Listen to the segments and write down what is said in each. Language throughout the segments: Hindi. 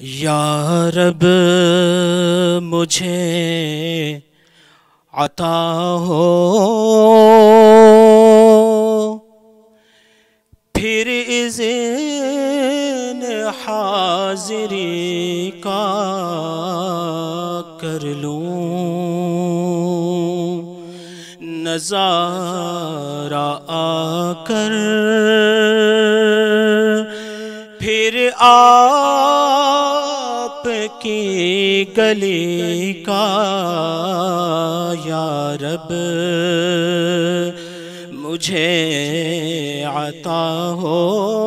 या रब मुझे अता हो, फिर इज़्न हाज़िरी का कर लूँ नज़ारा आकर, फिर आपकी गली का या रब मुझे अता हो।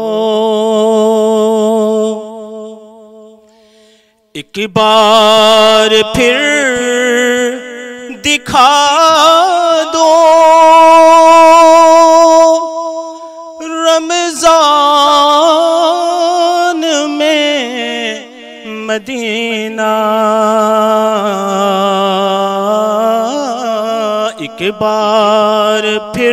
एक बार फिर दिखा दो रमज़ान में मदीना, एक बार फिर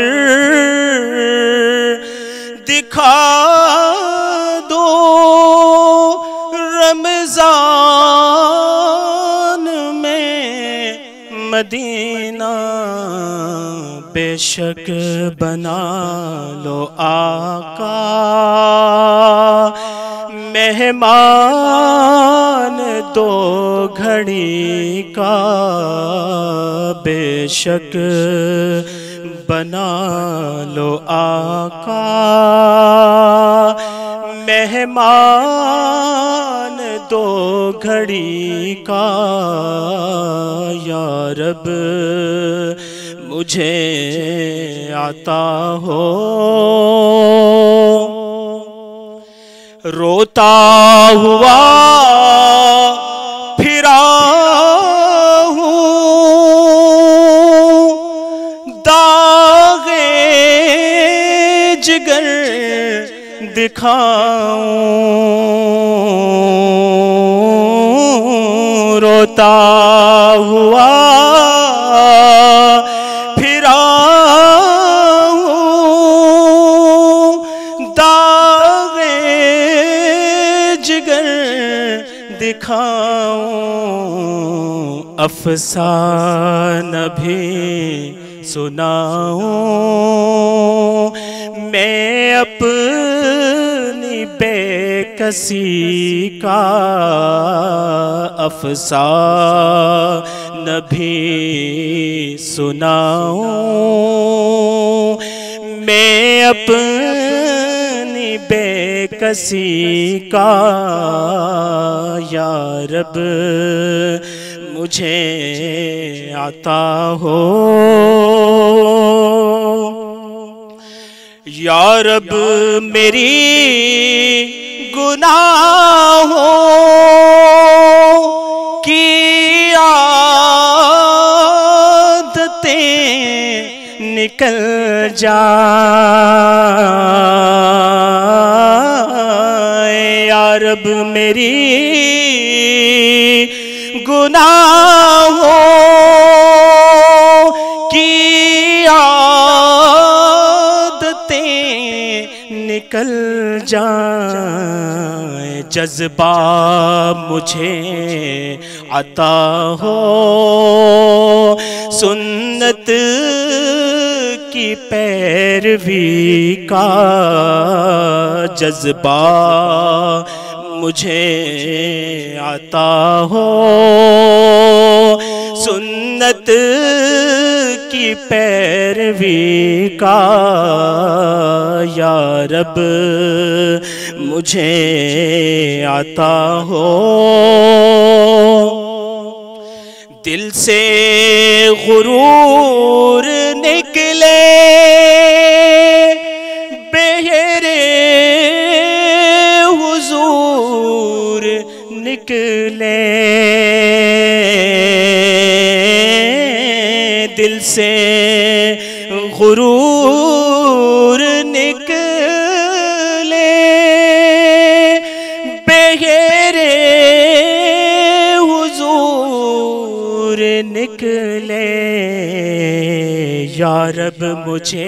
दिखा दो रमज़ान में मदीना, बेशक बना लो आका मेहमान दो घड़ी का, बेशक बना लो आका मेहमान दो घड़ी का या रब मुझे आता हो। रोता हुआ फिरा हूँ दागे जिगर दिखाऊं, रोता हुआ फिरा हूँ दागे जिगर दिखाऊं, अफसाना भी सुनाऊं मैं अपनी बेकसी का, अफसाना भी सुनाऊं मैं अपनी बेकसी का या रब मुझे आता हो। या रब मेरी गुनाहों की आदतें निकल जाए, या रब मेरी गुनाहों की निकल जाए, जज्बा मुझे अता हो सुन्नत की पैरवी का, जज्बा मुझे अता हो सुन्नत की पैरवी का या रब मुझे आता हो। दिल से गुरूर निकले बेहरे हुजूर निकले, दिल से गुरूर निकले बेहरे हुजूर निकले, या रब मुझे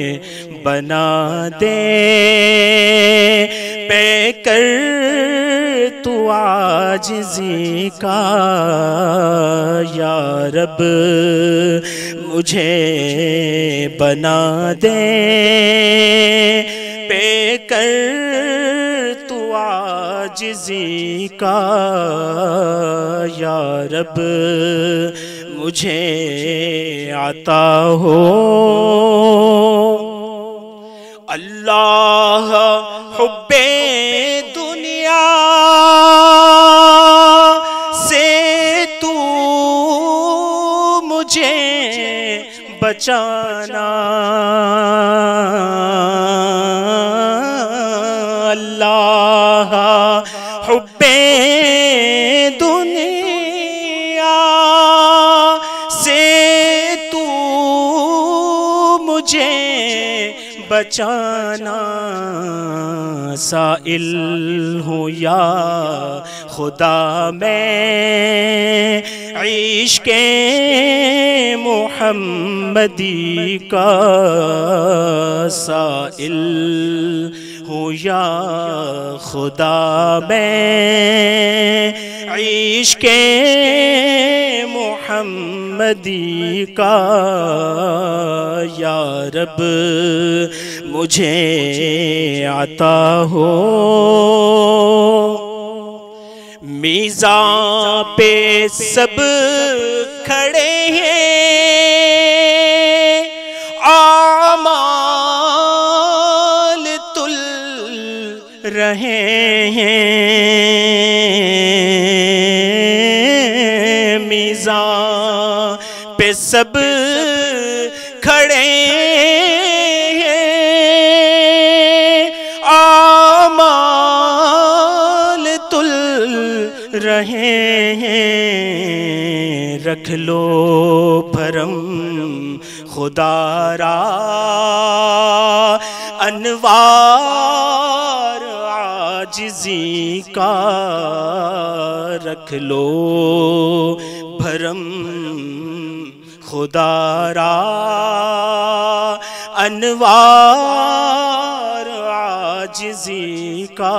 बना दे पैकर तू आजिज़ी का या रब मुझे बना दे पे कर तू आजिज़ी का या रब मुझे आता हो। अल्लाह हुब्बे दुनिया से तू मुझे बचाना। अल्लाह हुब्बे दुनिया से तू मुझे बचाना। साइल हूँ या खुदा मैं इश्क़े मुहम्मदी का। साइल हूँ या खुदा मैं इश्क़े मुहम्मदी का या रब मुझे आता हो। मीज़ान पे सब खड़े हैं आमाल तुल रहे हैं। मीज़ान पे सब खड़े रहे हैं। रख लो भरम खुदारा अनवार आजिज़ी का। रख लो भरम खुदारा अनवार आजिज़ी का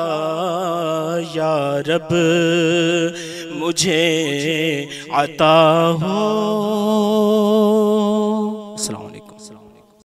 या रब मुझे अता हो।